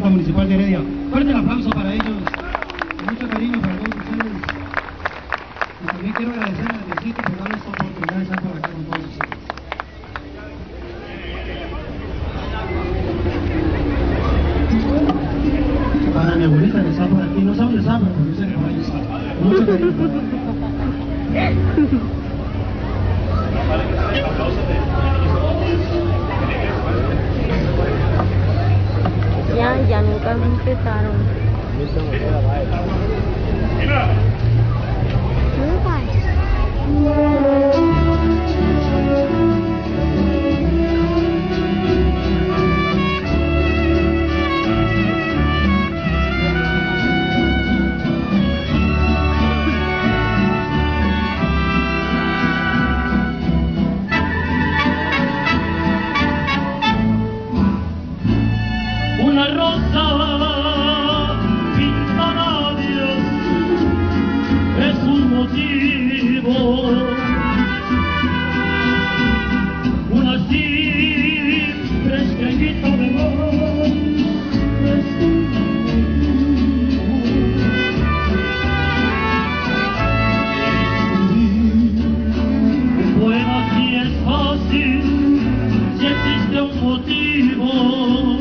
Orquesta Municipal de Heredia. Fuerte el aplauso para ellos, con mucho cariño para todos ustedes. Y también quiero agradecer a Diosito por darles esta oportunidad de estar por acá con todos ustedes. Para mi abuelita que está por aquí, no sabe dónde está, pero yo sé que va a estar. Mucho cariño para Ya nunca empezaron. Una rosa pintada de azul es un motivo, una simple estrellita de mar es un motivo. Bueno, si es fácil, si existe un motivo,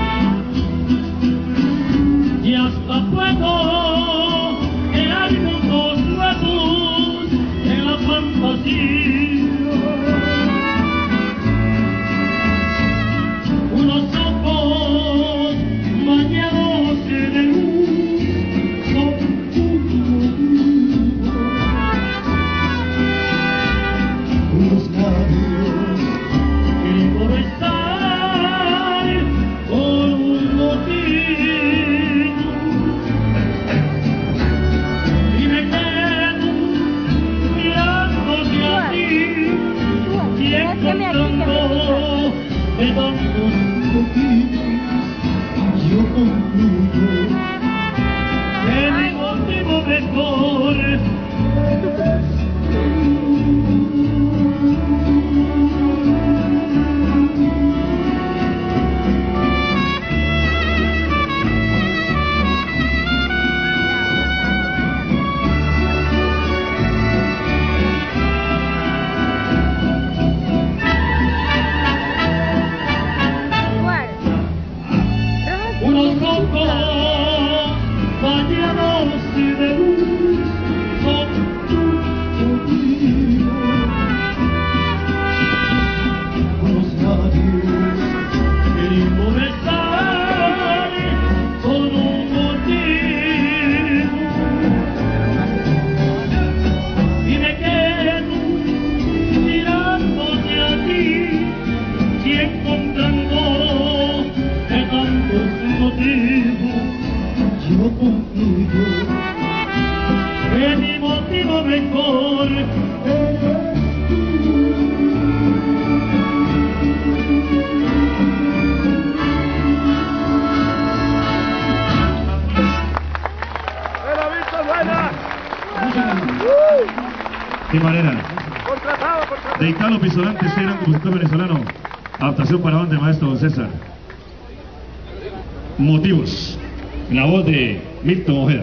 y hasta puedo crear mundos nuevos en la fantasía. Unos ojos bañados de luz son motivos. Unos labios que por estar con un motivo. De tantos motivos, yo concluyo que mi motivo mejor unos ojos bañados de luz son tu motivo. Unos labios queriendo besar son un motivo. Y me quedo mirándote a ti y encontrando de tantos motivo, yo concluyo que mi motivo mejor eres tú. ¡Buena vista, buena! ¿Qué manera? ¡Contratado! De Italo Pissolante, este gran compositor venezolano. Adaptación para banda de maestro don César. Motivos, en la voz de Milton Ojeda.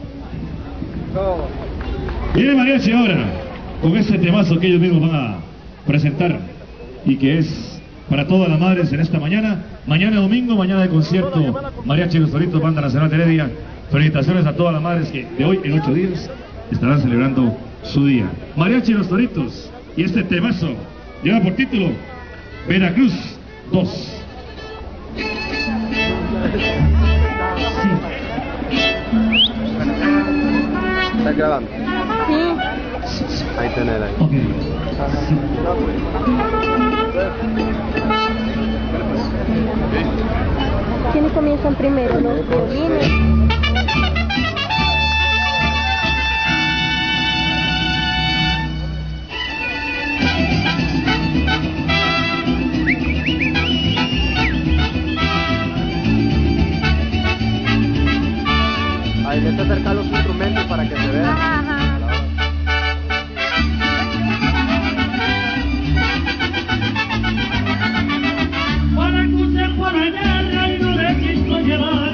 Viene mariachi ahora con este temazo que ellos mismos van a presentar y que es para todas las madres en esta mañana. Mañana domingo, mañana de concierto Mariachi Los Toritos, Banda Nacional de Heredia. Felicitaciones a todas las madres que de hoy en 8 días estarán celebrando su día. Mariachi Los Toritos, y este temazo lleva por título Veracruz 2. ¿Estás grabando? Sí. Ahí tenés ahí. Ok. ¿Quiénes comienzan primero? Los violines. Ahí vete a acercar los instrumentos para que se vea. Para cruzar por la guerra y no le quiso llevar.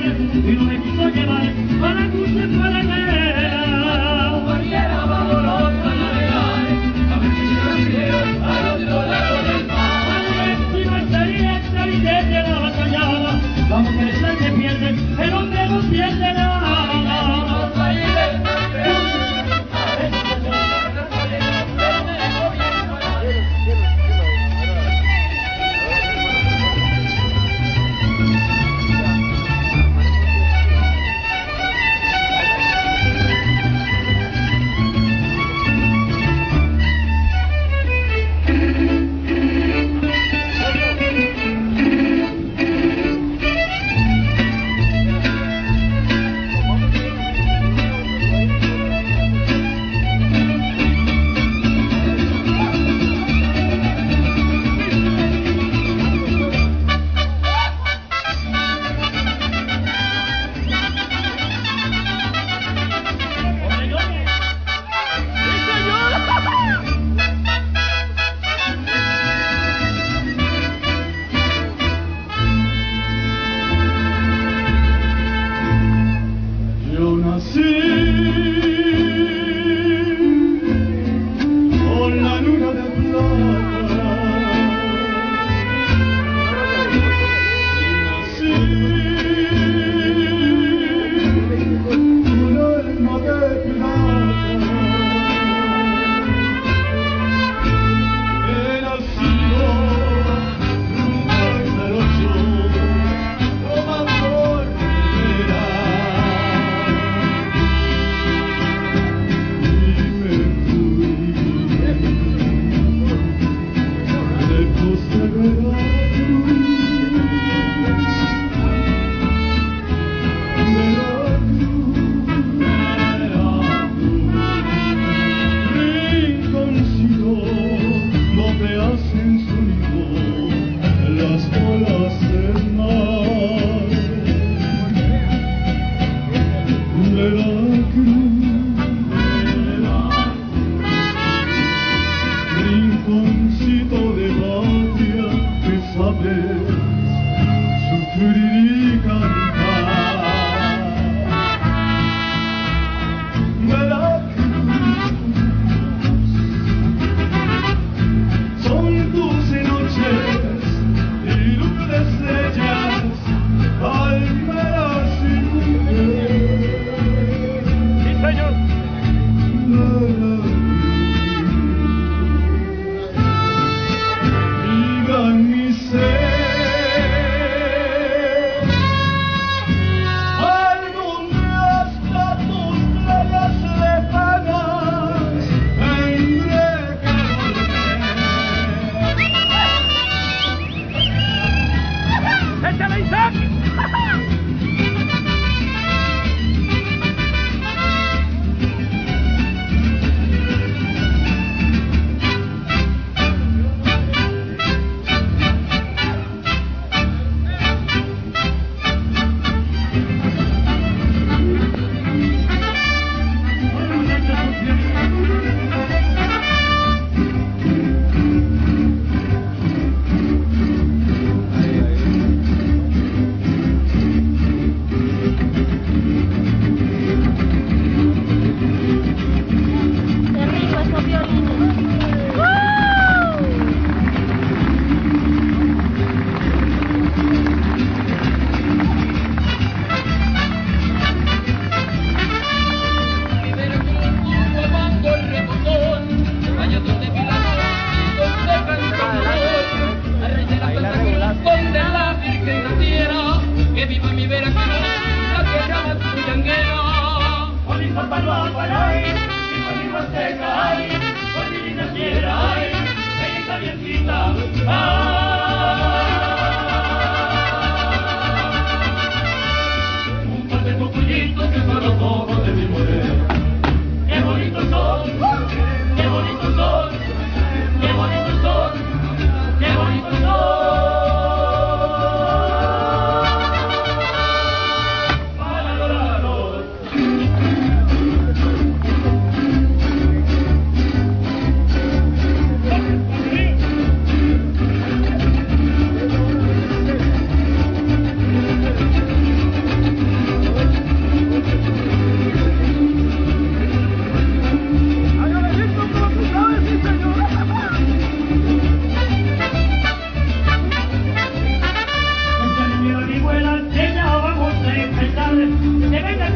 pierde nada.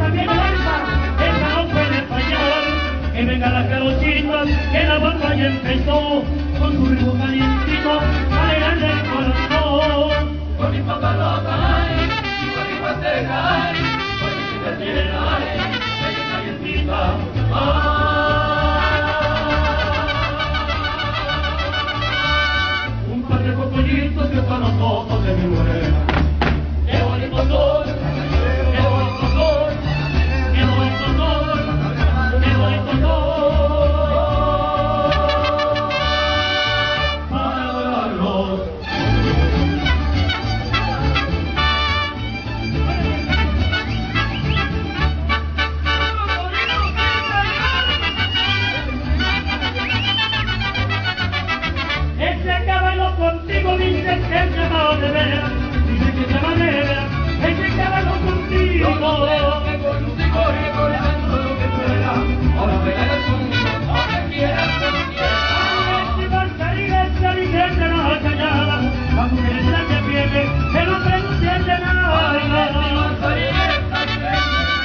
viene alta, esta no puede fallar. Que venga la carocita, que la batalla empezó, con su ritmo calientito, alegrarle el corazón. Con mi papalota, ay, y con mi pasteja, ay, con mi chivertiera, ay, ella calientita, un par de cocolitos que para nosotros de mi mujer. ¡Qué bonito son! ¡Qué bonito son! ¡Qué bonito son! ¡Qué bonito son! Para adorarlos. Ese caballo contigo dice que es llamado de veras, dice que es llamado de veras, ese caballo contigo. Yo creo que contigo recordando lo que fuera, ahora pegarás conmigo, donde quieras, donde quieras. Si vas a ir a esa licencia no callada, la mujer es la que pierde, el hombre no siente nada. Si vas a ir a esa licencia,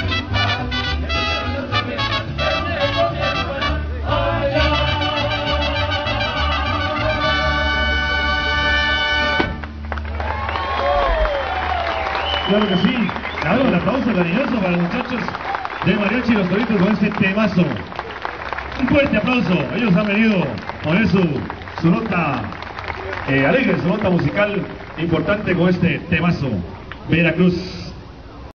Claro que sí. Damos el aplauso cariñoso para los muchachos de Mariachi y los Toritos con este temazo. Un fuerte aplauso. Ellos han venido a poner su nota alegre, su nota musical importante con este temazo. Veracruz.